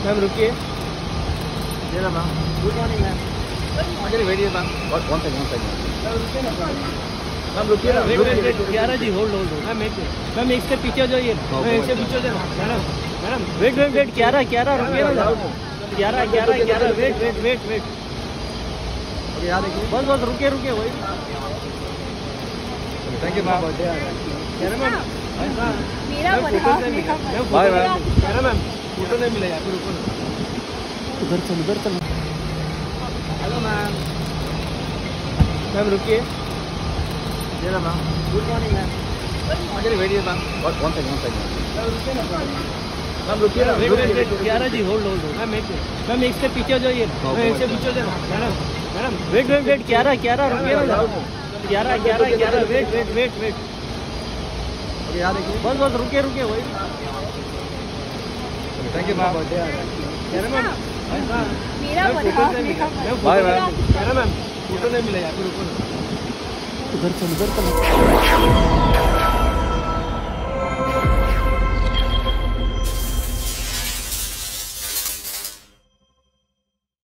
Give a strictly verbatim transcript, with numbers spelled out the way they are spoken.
Ma'am रुकिए। Ma'am good morning ma'am. मुझे wait ma'am one second one second ma'am रुकिए ना wait wait wait Kiara ji hold hold ma'am एक ma'am एक से पीछे हो जाइए मैम एक से पीछे हो जाइए madam madam wait wait wait Kiara Kiara रुकिए ना Kiara Kiara Kiara wait wait wait wait यार देखिए बस बस रुकिए रुकिए वही thank you ma'am Kiara ma'am मेरा ma'am bye bye Kiara ma'am photo नहीं मिला यार रुको उधर चल उधर चल हेलो मैम मैम रुकिए। Ma'am good morning ma'am. मुझे wait ma'am one second one second ma'am रुकिए ना wait wait wait Kiara ji hold hold ma'am एक मैम एक से पीछे हो जाइए मैम एक से पीछे हो जाइए madam madam wait wait wait Kiara Kiara रुकिए ना Kiara Kiara Kiara wait wait wait wait यार देखिए बस बस रुकिए रुकिए वही thank you ma'am Kiara ma'am मेरा bye bye Kiara ma'am photo नहीं मिला यार रुको उधर चल उधर चल